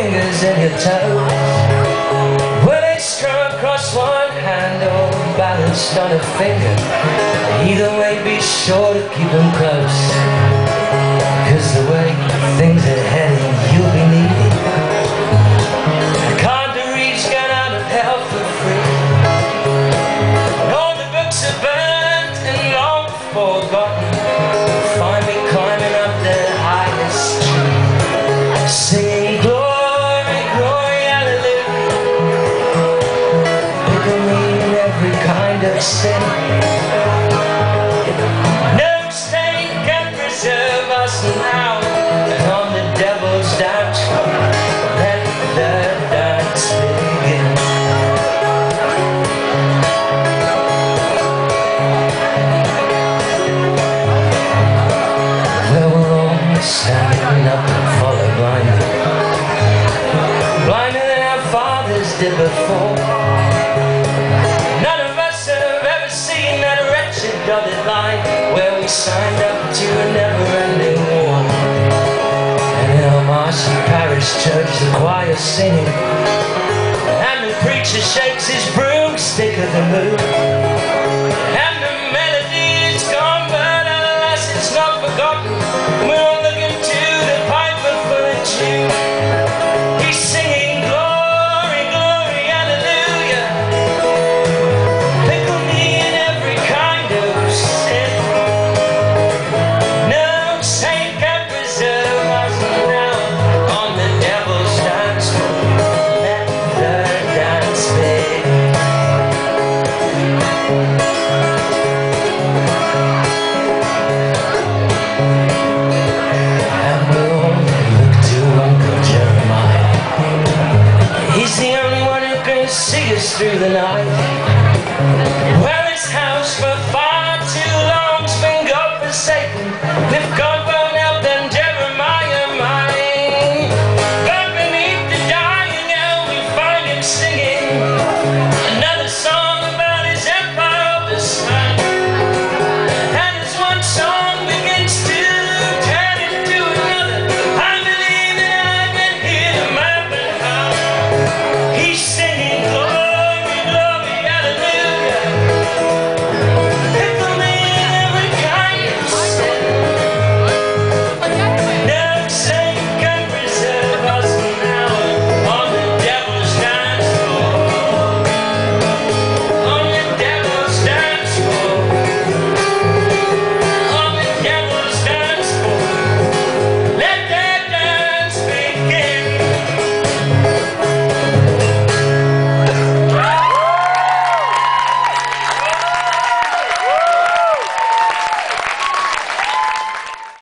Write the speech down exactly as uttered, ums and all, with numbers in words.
fingers and your toes. Well, it's strung across one hand or balanced on a finger. Either way, be sure to keep them close, 'cause the way things are heading, you'll be needing a card to reach, get out of hell for free. And all the books are burnt and long forgotten. Find me climbing up the highest tree, singing glory, glory, hallelujah. Pickle me in every kind of sin. No stain can preserve us now, and on the devil's dance floor, let the dance begin. Well, we're all standing up and follow blindly, blinder than our fathers did before. None of us have ever seen that wretched dotted line where we signed up to a never-ending war. And in our marshy parish church, the choir's singing, and the preacher shakes his broomstick at the moon. And the melody is gone, but alas, it's not forgotten. We're all looking to the piper for a tune. He's singing glory, glory, hallelujah. Pickle me in every kind of sin. No saint can preserve us now, on the devil's dance floor, let the dance begin. And we'll all look to Uncle Jeremiah. He's the only one who can see us through the night. Well, his house for far too long's been God-forsaken. If God